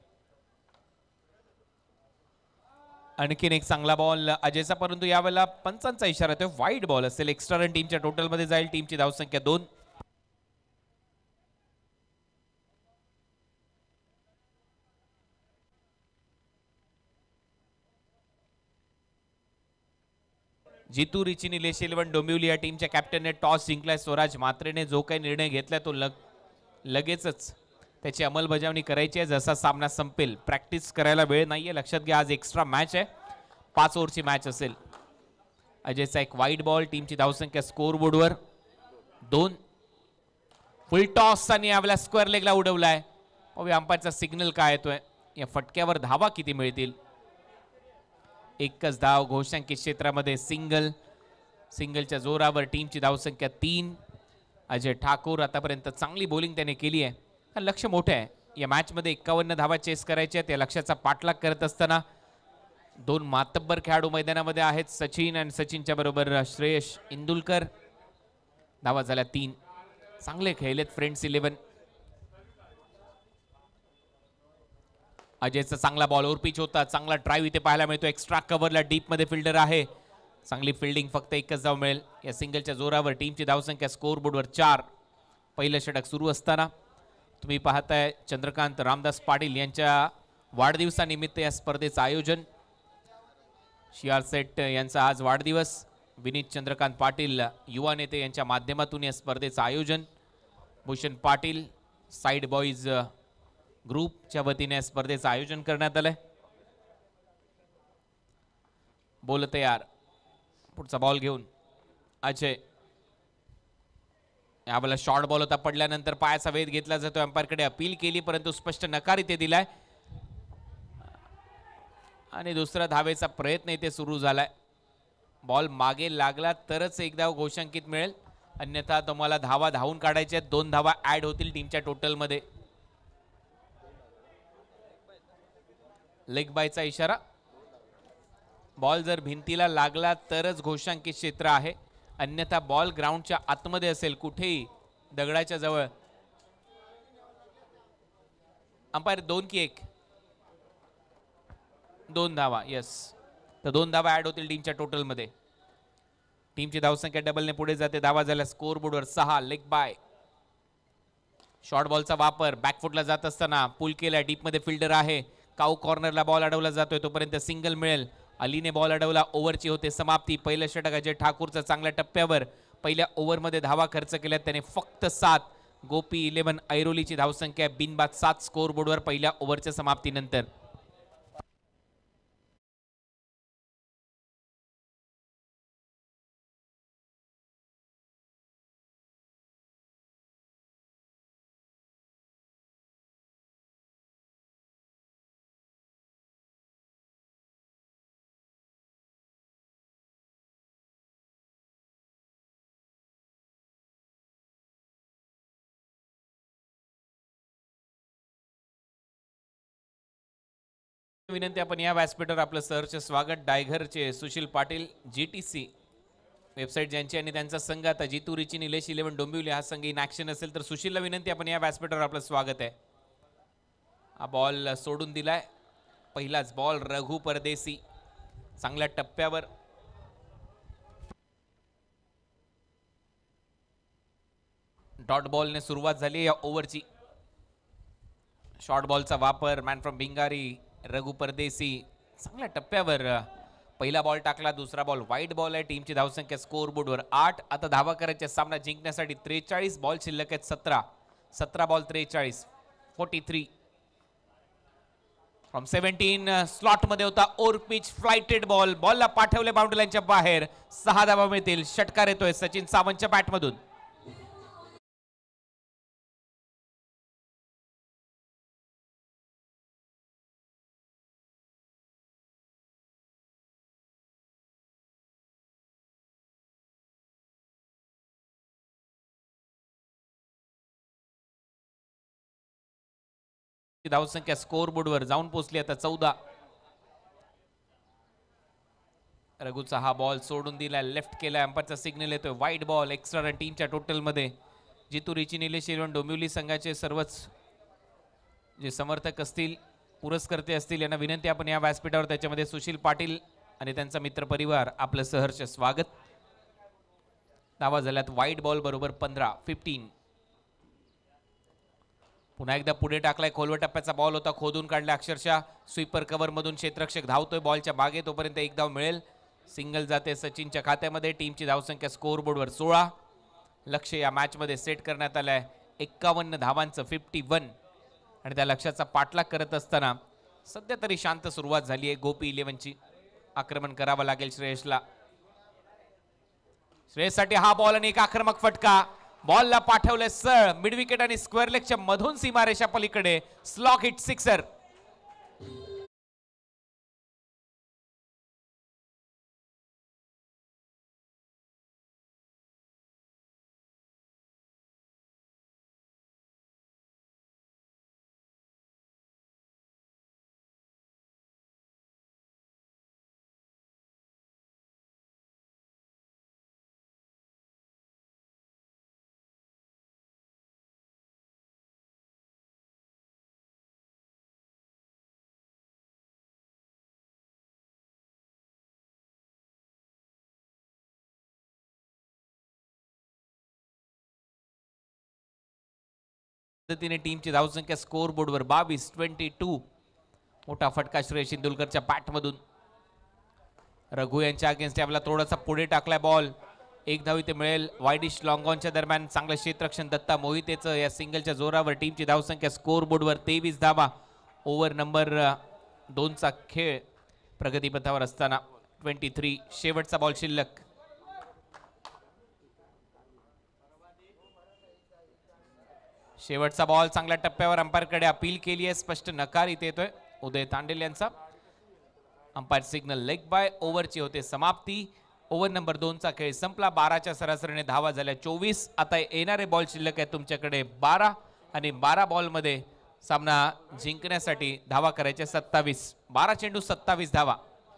Speaker 2: आणखीन एक चांगला बॉल अजयचा, परंतु यावेळेला पंचांचा इशारा येतोय, वाईड बॉल असेल. एक्स्ट्रा रन टीमच्या टोटल मध्ये जाईल. टीमची धावसंख्या दोन. जितू रिची निलेश इलेव्हन डोंबिवली या टीमच्या कॅप्टनने टॉस जिंकलाय. स्वराज म्हात्रेने जो काही निर्णय घेतलाय तो लग लगेचच त्याची अंमलबजावणी करायची आहे जसा सामना संपेल. प्रॅक्टिस करायला वेळ नाहीये, लक्षात घ्या. आज एक्स्ट्रा मॅच आहे, पाच ओव्हरची मॅच असेल. अजयचा एक वाईड बॉल. टीमची धावसंख्या स्कोर बोर्डवर दोन. फुल टॉस आणि यावेळेला स्क्वेअर लेगला उडवलाय. पाहूया अंपायरचा सिग्नल काय येतोय. या फटक्यावर धावा किती मिळतील. एकच धाव घोषांकित क्षेत्रामध्ये. सिंगल, सिंगलच्या जोरावर टीमची धावसंख्या तीन. अजय ठाकूर आतापर्यंत चांगली बॉलिंग त्याने केली आहे. लक्ष मोठं आहे या मॅच मध्ये. एक्कावन्न धावा चेस करायच्या. त्या लक्ष्याचा पाठलाग करत असताना दोन मातब्बर खेळाडू मैदानामध्ये आहेत. सचिन आणि सचिनच्या बरोबर श्रेयस इंदुलकर. धावा झाल्या तीन. चांगले खेळलेत फ्रेंड्स इलेव्हन. अजयचा चांगला बॉल ओव्हर पिच होता. चांगला ड्राईव्ह इथे पाहायला मिळतो. एक्स्ट्रा कव्हरला डीप मध्ये फिल्डर आहे. चांगली फिल्डिंग, फक्त एकच धाव मिळेल. या सिंगलच्या जोरावर टीमची धावसंख्या स्कोर बोर्डवर चार. पहिलं षटक सुरू असताना तुम्ही पाहताय चंद्रकांत रामदास पाटील यांच्या वाढदिवसानिमित्त या स्पर्धेचं आयोजन. शियार सेट यांचा आज वाढदिवस. विनीत चंद्रकांत पाटील युवा नेते यांच्या माध्यमातून या स्पर्धेचं आयोजन. भूषण पाटील साइड बॉईज ग्रुपच्या वतीने या स्पर्धेचं आयोजन करण्यात आलंय. बोल तयार. पुढचा बॉल घेऊन अजय. यावेळेला शॉर्ट बॉल होता, पडल्यानंतर पायाचा वेध घेतला जातो. अंपायरकडे अपील केली परंतु स्पष्ट नकार इथे दिलाय आणि दुसरा धावेचा प्रयत्न इथे सुरू झालाय. बॉल मागे लागला तरच एक धाव घोषांकित मिळेल, अन्यथा तुम्हाला धावा धावून काढायच्या. दोन धावा ऍड होतील टीमच्या टोटल मध्ये. लेग बायचा इशारा. बॉल जर भिंतीला लागला तरच घोषांकित क्षेत्र आहे, अन्यथा बॉल ग्राउंडच्या आतमध्ये असेल कुठेही दगडाच्या जवळ. अंपायर दोन की एक. दोन धावा. यस, तर दोन धावा ऍड होतील टीमच्या टोटल मध्ये. टीमची धावसंख्या डबलने पुढे जाते. धावा झाल्या स्कोर बोर्डवर सहा. Leg bye. शॉर्ट बॉलचा वापर. बॅकफुटला जात असताना पुल केला. डीप मध्ये फिल्डर आहे. काऊ कॉर्नरला बॉल अडवला जातोय, तोपर्यंत सिंगल मिळेल. अलीने बॉल अडवला. ओव्हरची होते समाप्ती. पहिलं षटक अजय ठाकूरचा चांगल्या टप्प्यावर. पहिल्या ओव्हरमध्ये धावा खर्च केल्या त्याने फक्त सात. गोपी इलेव्हन ऐरोलीची धावसंख्या बिनबाद सात स्कोर बोर्डवर पहिल्या ओव्हरच्या समाप्तीनंतर. विनंती आपण या व्यासपीठावर आपलं सहर्ष स्वागत. डायघरचे सुशील पाटील, जीटीसी वेबसाईट ज्यांची आणि त्यांचा संघ आता जितू रिची निलेश इलेव्हन डोंबिवली हा संघ इन ॲक्शन असेल तर सुशीलला विनंती आपण या व्यासपीठावर आपलं स्वागत आहे. हा बॉल सोडून दिलाय, पहिलाच बॉल रघु परदेसी चांगल्या टप्प्यावर. डॉट बॉलने सुरुवात झाली या ओव्हरची. शॉर्ट बॉलचा वापर, मॅन फ्रॉम भिंगारी रघु परदेसी चांगल्या टप्प्यावर पहिला बॉल टाकला. दुसरा बॉल वाईट बॉल आहे. टीमची धावसंख्या स्कोअर बोर्डवर आठ. आता धावा करायच्या सामना जिंकण्यासाठी त्रेचाळीस. बॉल शिल्लक आहेत सतरा. सतरा बॉल त्रेचाळीस, forty three from seventeen. Slot मध्ये होता ओर पिच फ्लाइटेड बॉल. बॉलला पाठवले बाउंड्री लाईनच्या बाहेर. सहा धावा मिळतील. षटकार येतोय सचिन सावंतच्या बॅटमधून. धावसंख्या स्कोअर बोर्डवर जाऊन पोहोचली आता चौदा. रघुचा हा बॉल सोडून दिला, लेफ्ट केला. अंपायरचा सिग्नल येतोय वाईट बॉल. एक्स्ट्रा रन टीमच्या टोटल मध्ये. जितू रिची निलेश इलेव्हन डोंबिवली संघाचे सर्वच जे समर्थक असतील, पुरस्कर्ते असतील, यांना विनंती आपण या व्यासपीठावर त्याच्यामध्ये सुशील पाटील आणि त्यांचा मित्र परिवार आपलं सहर्ष स्वागत. धावा झाल्यात वाईट बॉल बरोबर पंधरा, फिफ्टीन. पुन्हा एकदा पुढे टाकलाय. खोलवर टप्प्याचा बॉल होता, खोदून काढला अक्षरशः. स्वीपर कव्हर मधून क्षेत्ररक्षक धावतोय बॉलच्या बागे. तोपर्यंत एक धाव मिळेल. सिंगल जाते सचिनच्या खात्यामध्ये. टीमची धावसंख्या स्कोअर बोर्डवर सोळा. लक्ष्य या मॅच मध्ये सेट करण्यात आलंय एक्कावन्न धावांचं, फिफ्टी वन. आणि त्या लक्ष्याचा पाठलाग करत असताना सध्या तरी शांत सुरुवात झाली आहे गोपी इलेव्हनची. आक्रमण करावं लागेल श्रेयसला. श्रेयससाठी हा बॉल आणि एक आक्रमक फटका. बॉलला पाठवले सर मिड विकेट आणि स्क्वेअर लेगच्या मधून सीमारेषा पलीकडे. Slog hit sixer. पद्धतीने टीमची धावसंख्या स्कोअर बोर्डवर बावीस, ट्वेंटी टू. मोठा फटका श्रेयस इंदुलकरच्या बॅटमधून. रघु यांच्या अगेन्स्ट यावेळेला थोडासा पुढे टाकलाय बॉल. एक धाव इथे मिळेल. वाईडिश लॉंगॉनच्या दरम्यान चांगलं क्षेत्ररक्षण दत्ता मोहितेचं. या सिंगलच्या जोरावर टीमची धावसंख्या स्कोअर बोर्डवर तेवीस धावा. ओव्हर नंबर दोनचा खेळ प्रगतीपथावर असताना ट्वेंटी थ्री. शेवटचा बॉल शिल्लक. शेवटचा बॉल चांगल्या टप्प्यावर. अंपायरकडे अपील केली आहे, स्पष्ट नकार इथे येतोय उदय तांडेल यांचा. Umpire signal leg bye. ओव्हरची होते समाप्ती. ओव्हर नंबर दोनचा खेळ संपला. बाराच्या सरासरीने धावा झाल्या चोवीस. आता येणारे बॉल शिल्लक आहे तुमच्याकडे बारा. आणि बारा बॉल मध्ये सामना जिंकण्यासाठी धावा करायच्या सत्तावीस. बारा चेंडू सत्तावीस धावा.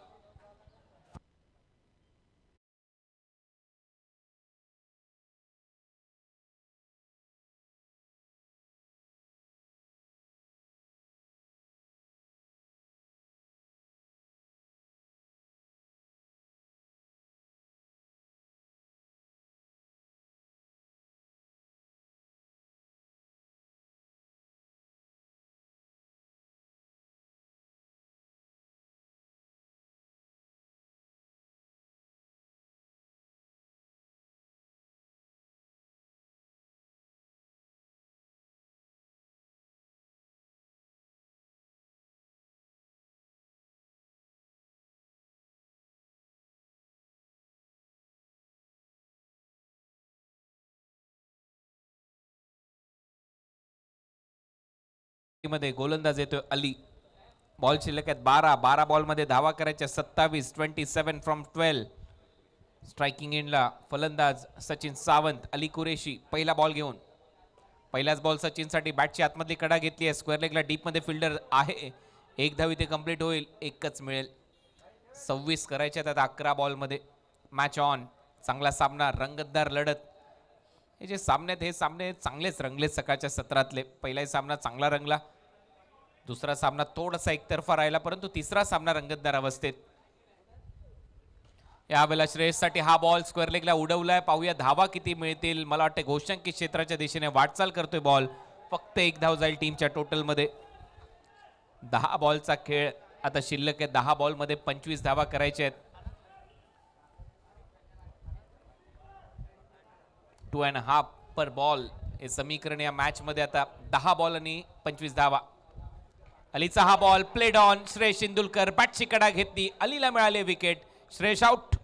Speaker 2: मध्ये गोलंदाज येतोय अली. बॉल शिल्लक आहेत बारा. बारा बॉल मध्ये धावा करायच्या सत्तावीस. Twenty seven from twelve. Striking एंडला फलंदाज सचिन सावंत. अली कुरेशी पहिला बॉल घेऊन. पहिलाच बॉल सचिनसाठी. बॅटची आतमधली कडा घेतली आहे. स्क्वेअर लेगला डीप मध्ये फिल्डर आहे. एक धाव इथे कंप्लीट होईल, एकच मिळेल. सव्वीस करायचे आहेत अकरा बॉलमध्ये. Match on. चांगला सामना, रंगतदार लढत. हे जे सामने हे सामने चांगलेच रंगले सकाळच्या सत्रातले. पहिलाही सामना चांगला रंगला, दुसरा सामना थोडासा एकतर्फा राहिला, परंतु तिसरा सामना रंगतदार अवस्थेत. यावेळेला श्रेयससाठी हा बॉल स्क्वेअर लेगला उडवलाय. पाहूया धावा किती मिळतील. मला वाटतं घोषांकित क्षेत्राच्या दिशेने वाटचाल करतोय बॉल. फक्त एक धाव जाईल टीमच्या टोटलमध्ये. दहा बॉलचा खेळ आता शिल्लक आहे. दहा बॉलमध्ये पंचवीस धावा करायच्या आहेत. Two and half per ball हे समीकरण या मॅच मध्ये. आता दहा बॉल आणि पंचवीस धावा. अलीचा हा ball played on. Shreyas Shindulkar बॅटची कडा घेतली, अलीला मिळाले विकेट. श्रेयस आउट.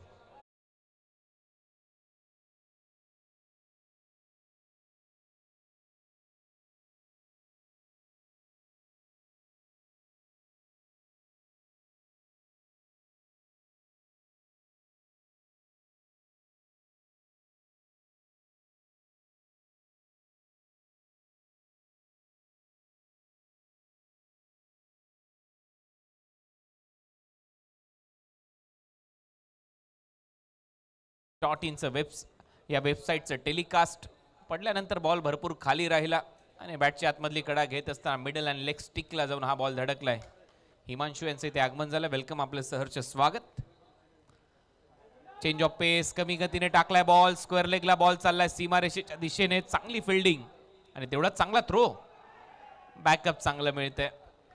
Speaker 2: डॉट इनचं वेब्स या वेबसाईटचं टेलिकास्ट पडल्यानंतर बॉल भरपूर खाली राहिला आणि बॅटची आतमधली कडा घेत असताना मिडल आणि लेग स्टिकला जाऊन हा बॉल धडकलाय. हिमांशू यांचं इथे आगमन झालं. वेलकम, आपलं सहर्ष स्वागत. चेंज ऑफ पेस, कमी गतीने टाकलाय बॉल. स्क्वेअर लेगला बॉल चाललाय सीमारेषेच्या दिशेने. चांगली फिल्डिंग आणि तेवढा चांगला थ्रो. बॅकअप चांगलं मिळतंय.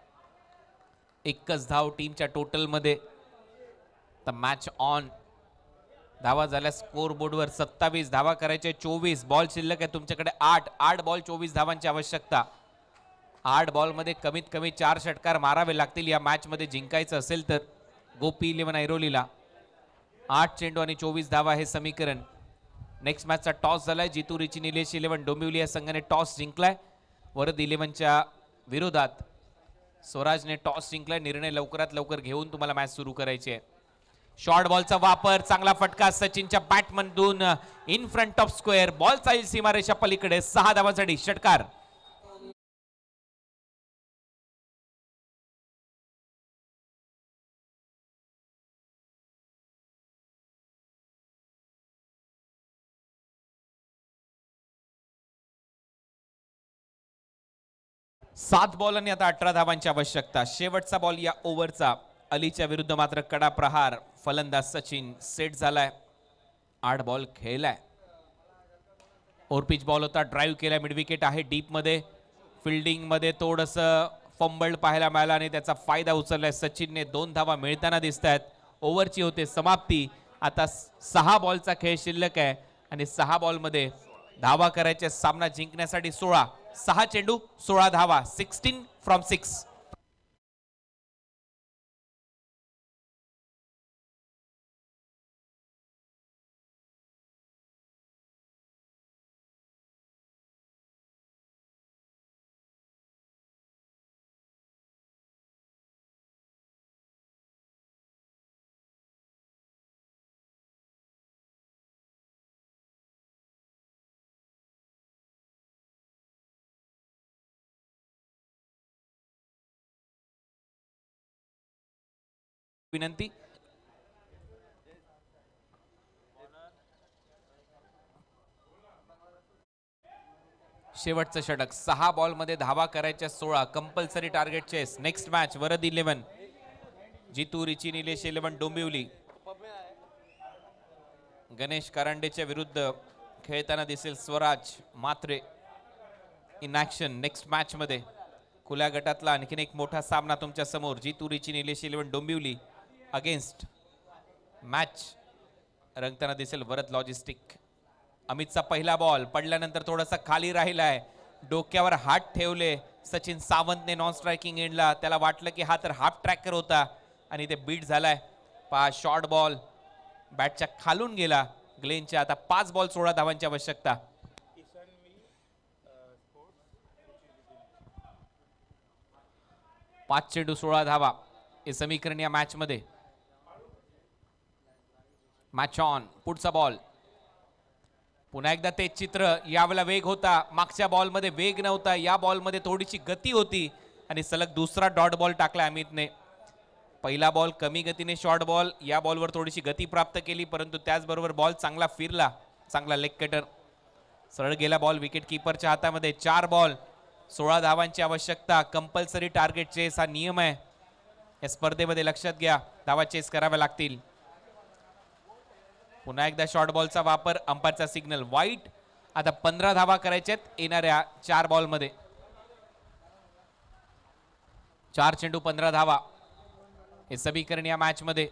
Speaker 2: एकच धाव टीमच्या टोटलमध्ये. तर मॅच ऑन. धावा झाल्या स्कोर बोर्डवर सत्तावीस. धावा करायचे चोवीस. बॉल शिल्लक आहे तुमच्याकडे आठ. आठ बॉल चोवीस धावांची आवश्यकता. आठ बॉलमध्ये कमीत कमी चार षटकार मारावे लागतील या मॅच मध्ये जिंकायचं असेल तर. गोपी इलेव्हन ऐरोलीला आठ चेंडू आणि चोवीस धावा हे समीकरण. नेक्स्ट मॅचचा टॉस झालाय. जितू रिची निलेश इलेव्हन डोंबिवली या संघाने टॉस जिंकलाय. वरद इलेव्हनच्या विरोधात स्वराजने टॉस जिंकलाय. निर्णय लवकरात लवकर घेऊन तुम्हाला मॅच सुरू करायची आहे. शॉर्ट बॉलचा वापर, चांगला फटका सचिनच्या बॅटमधून in front of square. Ball जाईल सीमारेषा पलीकडे. सहा धावांसाठी षटकार. सात बॉल आणि आता अठरा धावांची आवश्यकता. शेवटचा बॉल या ओव्हरचा. अलीच्या विरुद्ध मात्र कडा प्रहार. फलंदाज सचिन सेट झालाय. आठ बॉल खेळलाय. ओव्हरपिच बॉल होता. ड्राईव्ह केला. मिड विकेट आहे डीप मध्ये. फिल्डिंग मध्ये थोडस फंबल्ड पाहायला मिळाला आणि त्याचा फायदा उचललाय सचिनने. दोन धावा मिळताना दिसत आहेत. ओव्हरची होते समाप्ती. आता सहा बॉलचा खेळ शिल्लक आहे आणि सहा बॉल मध्ये धावा करायचे. सामना जिंकण्यासाठी सोळा. सहा चेंडू सोळा धावा. Sixteen from six. विनंती. शेवटचं षटक. सहा बॉल मध्ये धावा करायच्या सोळा. Compulsory target chase. Next match Varad eleven Jitu Richie Nilesh eleven Dombivli. Ganesh कारंडेच्या विरुद्ध खेळताना दिसेल Swaraj Matre in action next match मध्ये. खुल्या गटातला आणखीन एक मोठा सामना तुमच्या समोर. Jitu Richie Nilesh eleven Dombivli against match रंगताना दिसेल वरद लॉजिस्टिक. अमितचा पहिला बॉल पडल्यानंतर थोडासा खाली राहिलाय. डोक्यावर हात ठेवले सचिन सावंतने नॉन स्ट्रायकिंग एंडला. त्याला वाटलं की हा तर हाफ ट्रॅकर होता आणि ते बीट झालाय. पहा शॉर्ट बॉल बॅटच्या खालून गेला ग्लेनच्या. आता पाच बॉल सोळा धावांची आवश्यकता. पाच चेंडू सोळा धावा हे समीकरण या मॅच मध्ये. Match on. पुढचा बॉल. पुन्हा एकदा तेच चित्र. यावेळेला वेग होता. मागच्या बॉल मध्ये वेग नव्हता. या बॉल मध्ये थोडीशी गती होती आणि सलग दुसरा डॉट बॉल टाकला अमितने. पहिला बॉल कमी गतीने शॉर्ट बॉल, या बॉलवर थोडीशी गती प्राप्त केली, परंतु त्याचबरोबर बॉल चांगला फिरला, चांगला लेग कटर. सरळ गेला बॉल विकेट किपरच्या हातामध्ये. चार बॉल सोळा धावांची आवश्यकता. कंपल्सरी टार्गेट चेस हा नियम आहे या स्पर्धेमध्ये, लक्षात घ्या. धावा चेस कराव्या लागतील. पुन्हा एकदा शॉर्ट बॉलचा वापर, अंपायरचा सिग्नल वाईट. आता पंधरा धावा करायच्यात येणाऱ्या चार बॉल मध्ये. चार चेंडू पंधरा धावा हे समीकरण या मॅच मध्ये.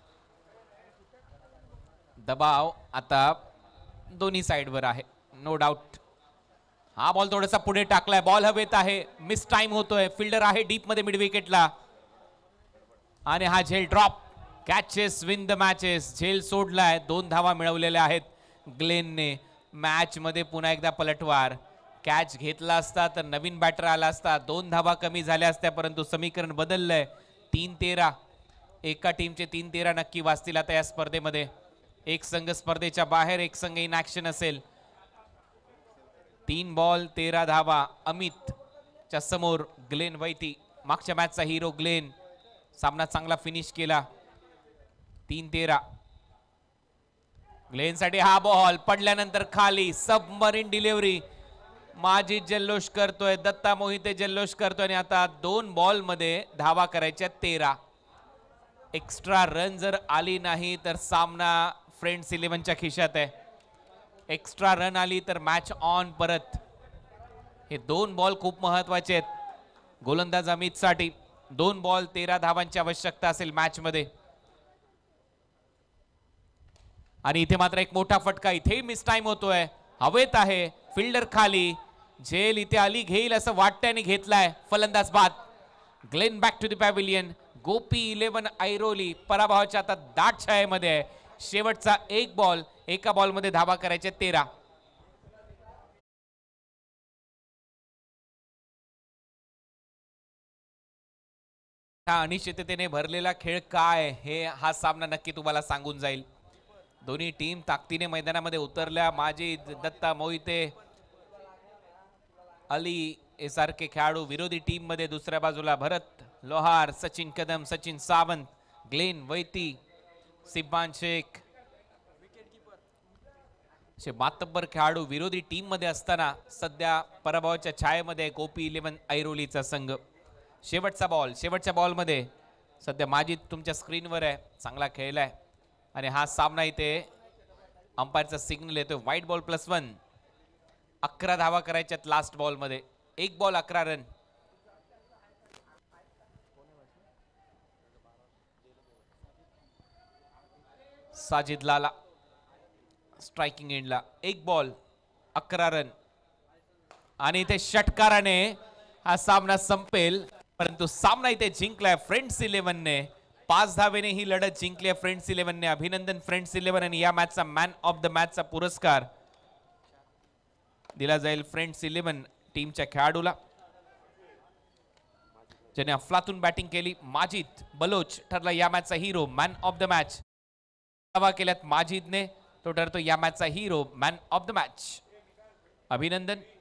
Speaker 2: दबाव आता दोन्ही साइडवर आहे, नो डाऊट. हा बॉल थोडासा पुढे टाकलाय, बॉल हवेत आहे, मिस टाइम होतोय. फिल्डर आहे डीप मध्ये मिड विकेटला आणि हा झेल drop. Catches win the matches. झेल सोडलाय. दोन धावा मिळवलेल्या आहेत ग्लेनने. मॅच मध्ये पुन्हा एकदा पलटवार. कॅच घेतला असता तर नवीन बॅटर आला असता, दोन धावा कमी झाल्या असत्या, परंतु समीकरण बदललंय. तीन तेरा एका टीमचे तीन तेरा नक्की वाचतील आता या स्पर्धेमध्ये. एक संघ स्पर्धेच्या बाहेर, एक संघ इन ऍक्शन असेल. तीन बॉल तेरा धावा. अमित च्या समोर ग्लेन वैती, मागच्या मॅचचा हिरो ग्लेन. सामना चांगला फिनिश केला. तीन तेरा. ग्लेन साठी हा बॉल पडल्यानंतर खाली सबमरीन डिलिव्हरी. माजिद जल्लोष करतोय, दत्ता मोहिते जल्लोष करतोय आणि आता दोन बॉल मध्ये धावा करायच्या तेरा. एक्स्ट्रा रन जर आली नाही तर सामना फ्रेंड्स इलेव्हनच्या खिशात आहे. एक्स्ट्रा रन आली तर मॅच ऑन परत. हे दोन बॉल खूप महत्वाचे आहेत गोलंदाज अमित साठी. दोन बॉल तेरा धावांची आवश्यकता असेल मॅच मध्ये. आणि इथे मात्र एक मोठा फटका. इथे मिस टाइम होतोय, हवेत आहे, फिल्डर खाली. झेल इथे आली घेईल असं वाटतंय आणि घेतलाय. फलंदाज बाद. Glen back to the pavilion. Gopi eleven Airoli पराभवाच्या आता दाट छायेमध्ये आहे. शेवटचा एक बॉल, एका बॉल मध्ये धावा करायचे तेरा. हा अनिश्चिततेने भरलेला खेळ काय हे हा सामना नक्की तुम्हाला सांगून जाईल. दोन्ही टीम ताकदीने मैदानामध्ये उतरल्या. माजिद, दत्ता मोहिते, अली हे सारखे खेळाडू विरोधी टीम मध्ये. दुसऱ्या बाजूला भरत लोहार, सचिन कदम, सचिन सावंत, ग्लेन वैती, सिब्बान शेख असे मातब्बर खेळाडू विरोधी टीम मध्ये असताना सध्या पराभवाच्या छायेमध्ये गोपी इलेव्हन ऐरोलीचा संघ. शेवटचा बॉल, शेवटच्या बॉल मध्ये सध्या माजिद तुमच्या स्क्रीनवर आहे, चांगला खेळलाय. आणि हा सामना इथे अंपायरचा सिग्नल येतोय व्हाईट बॉल प्लस वन. अकरा धावा करायच्यात लास्ट बॉल मध्ये. एक बॉल अकरा रन. साजिद लाला स्ट्रायकिंग एंडला. एक बॉल अकरा रन. आणि इथे षटकाराने हा सामना संपेल, परंतु सामना इथे जिंकलाय फ्रेंड्स इलेव्हनने. पाच धावेने ही लढत जिंकली आहे फ्रेंड्स इलेव्हनने. अभिनंदन फ्रेंड्स इलेव्हन. आणि या मॅचचा मॅन ऑफ द मॅचचा पुरस्कार दिला जाईल फ्रेंड्स इलेव्हन टीमच्या खेळाडूला ज्याने अफलातून बॅटिंग केली. माजिद बलोच ठरला या मॅचचा hero, man of the match. धावा केल्यात माजिदने, तो ठरतो या मॅचचा hero, man of the match. अभिनंदन.